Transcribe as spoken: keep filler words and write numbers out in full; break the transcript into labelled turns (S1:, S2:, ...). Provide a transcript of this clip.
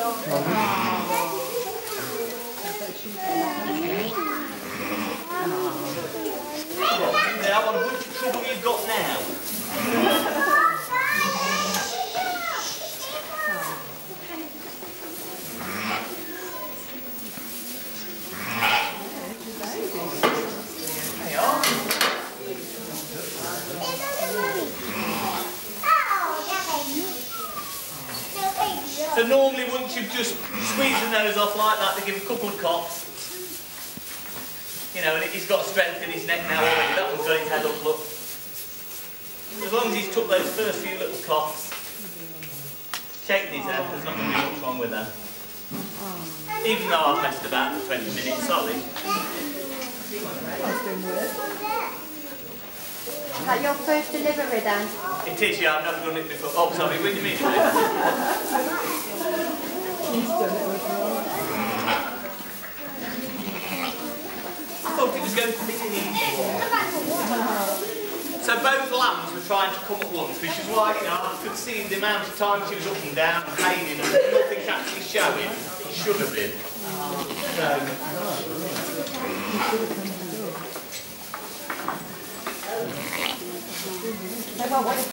S1: Now, what a bunch of trouble you've got now. So normally once you've just squeezed the nose off like that, they give a couple of coughs. You know, and he's got strength in his neck now already. That one's got his head up, look. As long as he's took those first few little coughs, shaking his head, there's not going to be much wrong with that. Even though I've messed about for twenty minutes, sorry.
S2: Is that your first delivery then?
S1: It is, yeah, I've never done it before. Oh, sorry, what do you mean? I thought it was going to be easy. So both lambs were trying to come at once, which is why, you know, I could see the amount of time she was up and down and paining and nothing actually showing. It should have been. So,